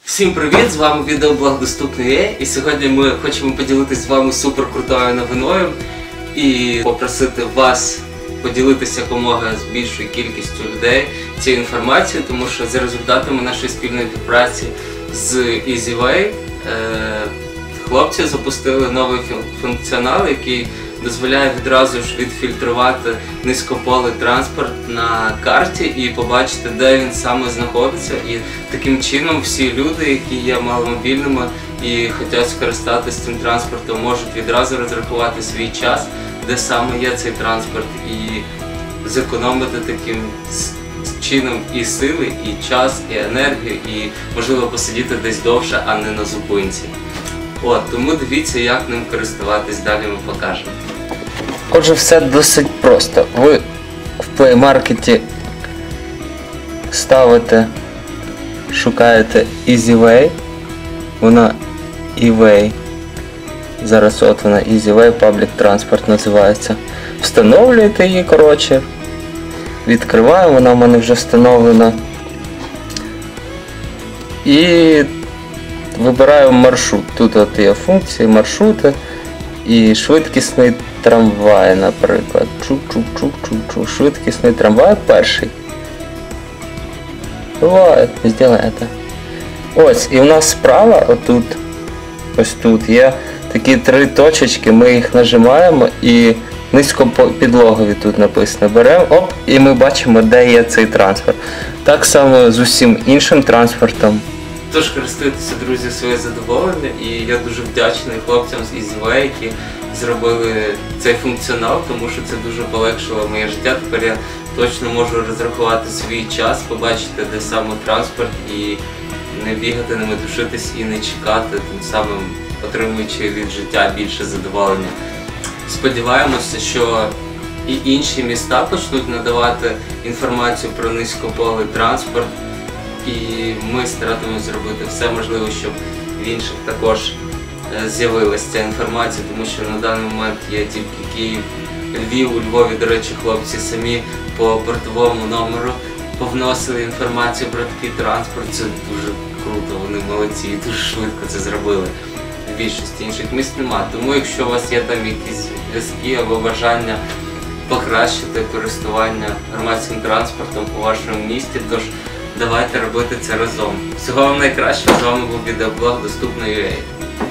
Всім привіт! З вами відеоблог Доступний.ua, і сьогодні ми хочемо поділитися з вами суперкрутою новиною і попросити вас поділитися якомога з більшою кількістю людей цією інформацією, тому що за результатами нашої спільної співпраці з EasyWay хлопці запустили новий функціонал, який дозволяє відразу ж відфільтрувати низькополий транспорт на карті і побачити, де він саме знаходиться. І таким чином всі люди, які є маломобільними і хочуть скористатися цим транспортом, можуть відразу розрахувати свій час, де саме є цей транспорт, і зекономити таким чином і сили, і час, і енергію, і можливо посидіти десь довше, а не на зупинці. Тому дивіться, як ним користуватись, далі ми покажемо. Отже, все досить просто. Ви в Play Market ставите, шукаєте EasyWay, вона eWay, зараз от вона EasyWay Public Transport називається. Встановлюєте її, відкриваю, вона в мене вже встановлена. І вибираю маршрут. Тут от є функції маршрути і швидкісний трамвай, наприклад. Чук-чук-чук-чук-чук. Швидкісний трамвай перший. Буває, зробите. Ось, і в нас справа, отут, ось тут є такі три точечки, ми їх нажимаємо і низькопідлогові тут написано. Беремо, оп, і ми бачимо, де є цей транспорт. Так само з усім іншим транспортом. Тож користуйтеся, друзі, своє задоволення, і я дуже вдячний хлопцям з EasyWay, які зробили цей функціонал, тому що це дуже полегшило моє життя. Тепер я точно можу розрахувати свій час, побачити, де саме транспорт, і не бігати, не метушитись і не чекати, тим самим отримуючи від життя більше задоволення. Сподіваємося, що і інші міста почнуть надавати інформацію про низькополий транспорт, і ми старатимемося зробити все можливе, щоб в інших також з'явилася ця інформація, тому що на даний момент є тільки Київ, Львів. У Львові, до речі, хлопці самі по бортовому номеру повносили інформацію про такий транспорт. Це дуже круто, вони молодці і дуже швидко це зробили. В більшості інших міст немає. Тому якщо у вас є там якісь зв'язки або бажання покращити користування громадським транспортом у вашому місті, тож давайте робити це разом. Всього вам найкращого, з вами був відеоблог Доступний.ua.